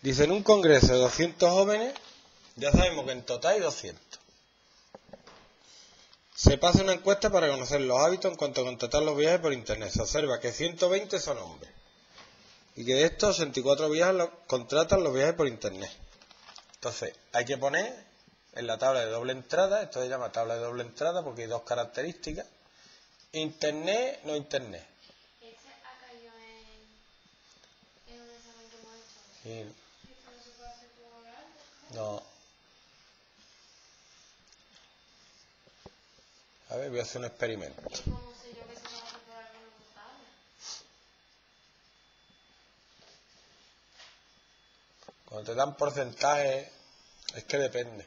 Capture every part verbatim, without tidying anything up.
Dice, en un congreso de doscientos jóvenes, ya sabemos que en total hay doscientos. Se pasa una encuesta para conocer los hábitos en cuanto a contratar los viajes por internet. Se observa que ciento veinte son hombres y que de estos ochenta y cuatro viajes los, contratan los viajes por internet. Entonces, hay que poner en la tabla de doble entrada, esto se llama tabla de doble entrada porque hay dos características, internet, no internet. Este ha caído en, en un examen que hemos hecho. Sí. ¿Esto no se puede hacer por oral? No. A ver, voy a hacer un experimento. ¿Y cómo sé yo que se va a hacer por algo no contable? Cuando te dan porcentajes, es que depende.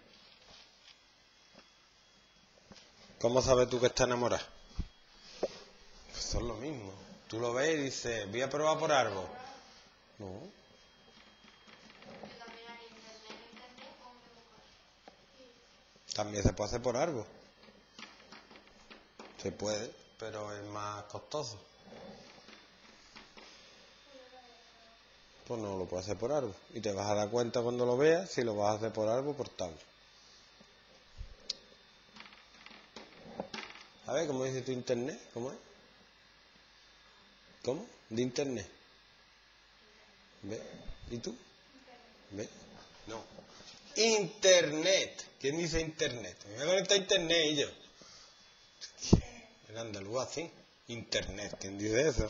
¿Cómo sabes tú que estás enamorada? Pues eso es lo mismo. Tú lo ves y dices, voy a probar por árbol. No. Yo también en internet, en internet, ¿cómo que buscar? También se puede hacer por árbol. Se puede, pero es más costoso. Pues no lo puedes hacer por árbol. Y te vas a dar cuenta cuando lo veas si lo vas a hacer por árbol o por tabla. A ver, ¿cómo dice tu internet? ¿Cómo es? ¿Cómo? De internet. ¿Ve? ¿Y tú? ¿Ve? No. Internet. ¿Quién dice internet? Me voy a conectar a internet y yo. En andaluz así. Internet. ¿Quién dice eso?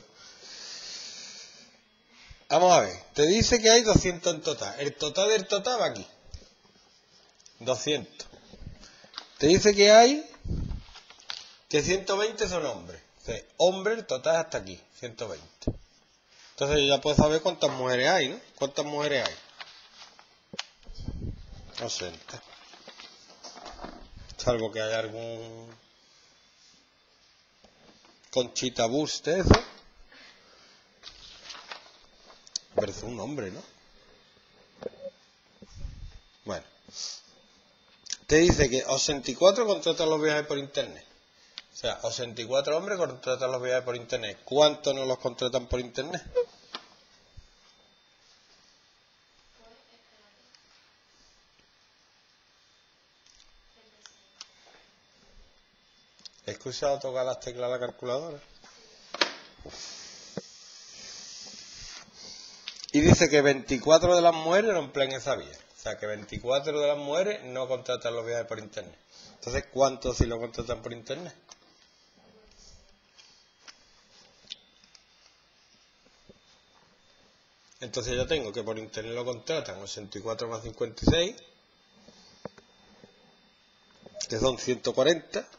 Vamos a ver. Te dice que hay doscientos en total. El total del total va aquí. doscientos. Te dice que hay que ciento veinte son hombres. O sea, hombres, el total es hasta aquí. ciento veinte. Entonces yo ya puedo saber cuántas mujeres hay, ¿no? ¿Cuántas mujeres hay? ochenta. Salvo que haya algún Conchita Wurst de eso. Pero es un hombre, ¿no? Bueno. Te dice que ochenta y cuatro contratan los viajes por internet. O sea, ochenta y cuatro hombres contratan los viajes por internet. ¿Cuántos no los contratan por internet? ¿He escuchado tocar las teclas de la calculadora? Y dice que veinticuatro de las mujeres no emplean esa vía. O sea, que veinticuatro de las mujeres no contratan los viajes por internet. Entonces, ¿cuántos sí lo contratan por internet? Entonces ya tengo que por internet lo contratan ochenta y cuatro más cincuenta y seis, que son ciento cuarenta,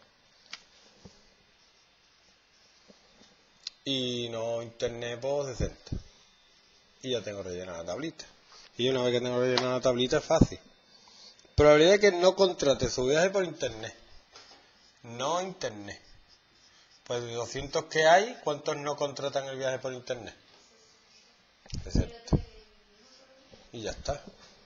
y no internet por sesenta. Y ya tengo rellenada la tablita. Y una vez que tengo rellenada la tablita es fácil. Probabilidad de que no contrate su viaje por internet. No internet. Pues de doscientos que hay, ¿cuántos no contratan el viaje por internet? sesenta. Y ya está.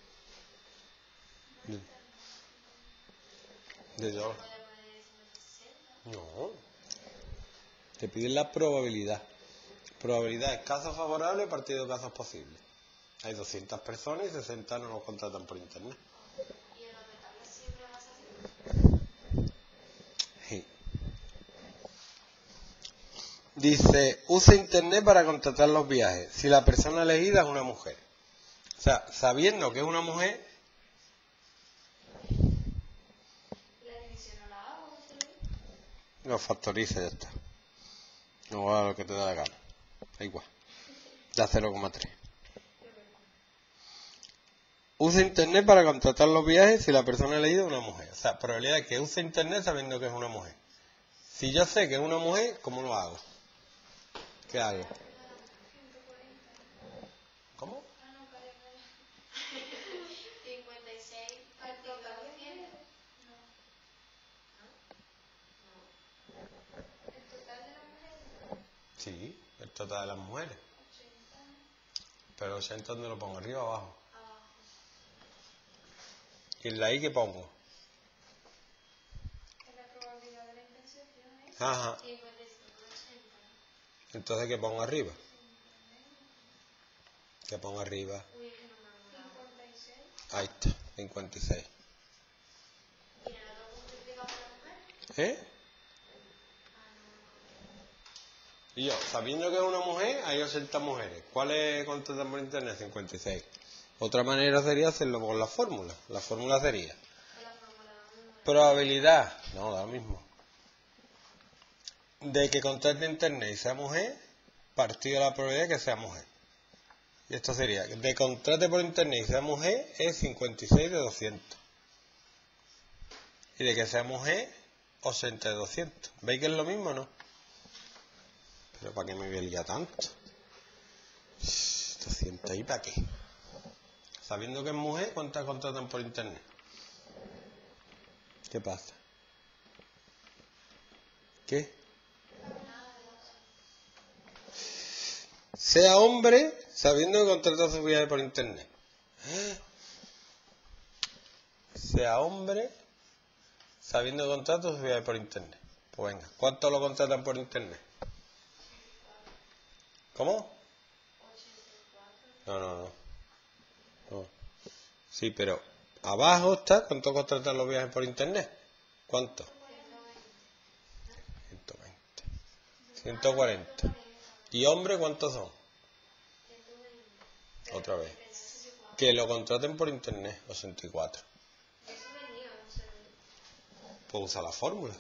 De, de yo. No. Te piden la probabilidad. Probabilidad es caso favorable partido de casos posibles. Hay doscientas personas y sesenta no lo contratan por internet. ¿Y en los detalles siempre vas a hacer? Sí. Dice, usa internet para contratar los viajes si la persona elegida es una mujer. O sea, sabiendo que es una mujer... ¿La división no la hago? Lo factoriza y ya está. No va a lo que te da la gana. Da igual. Da cero coma tres. Usa internet para contratar los viajes si la persona elegida es una mujer. O sea, probabilidad de que use internet sabiendo que es una mujer. Si yo sé que es una mujer, ¿cómo lo hago? ¿Qué hago? ¿Cómo? cincuenta y seis partido cien. No. ¿No? ¿El total de las mujeres? Sí, el total de las mujeres. ochenta. Pero ochenta, ¿dónde lo pongo? ¿Arriba o abajo? Abajo. ¿Y en la I qué pongo? Es la probabilidad de la intersección, ¿eh? Ajá. cincuenta y cinco, ochenta. Entonces, ¿qué pongo arriba? ¿Qué pongo arriba? Uy, es que no me Ahí está, cincuenta y seis. ¿Y el otro multiplicado por la mujer? ¿Eh? Y yo, sabiendo que es una mujer, hay ochenta mujeres. ¿Cuáles contratan por internet? cincuenta y seis. Otra manera sería hacerlo con la fórmula. La fórmula sería Con la fórmula uno. probabilidad, no, da lo mismo, de que contrate internet y sea mujer, partido de la probabilidad de que sea mujer. Y esto sería, de contrate por internet y sea mujer, es cincuenta y seis de doscientos. Y de que sea mujer, ochenta de doscientos. ¿Veis que es lo mismo o no? Pero ¿para qué me voy a liar tanto? doscientos y ¿para qué? Sabiendo que es mujer, ¿cuántas contratan por internet? ¿Qué pasa? ¿Qué? Sea hombre, sabiendo que contrata su viaje por internet. Sea hombre, sabiendo que contrata su viaje por internet. Pues venga, ¿cuántos lo contratan por internet? ¿Cómo? No, no, no. no. Sí, pero abajo está, ¿cuánto contratan los viajes por internet? ¿Cuánto? ciento veinte. ciento cuarenta. ¿Y hombre cuántos son? Otra vez. Que lo contraten por internet, ochenta y cuatro. Pues usa la fórmula.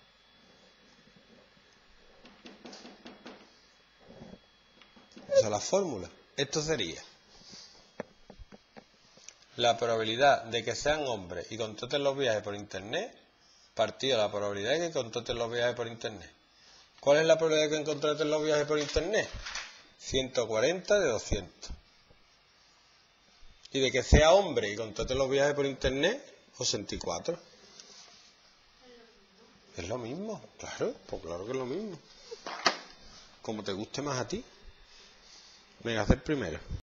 Usa la fórmula. Esto sería la probabilidad de que sean hombres y contraten los viajes por internet partido de la probabilidad de que contraten los viajes por internet. ¿Cuál es la probabilidad de que contraten los viajes por internet? ciento cuarenta de doscientos. Y de que sea hombre y contrate los viajes por internet, ochenta y cuatro. ¿Es lo mismo? Claro, pues claro que es lo mismo. Como te guste más a ti. Venga, hacer primero.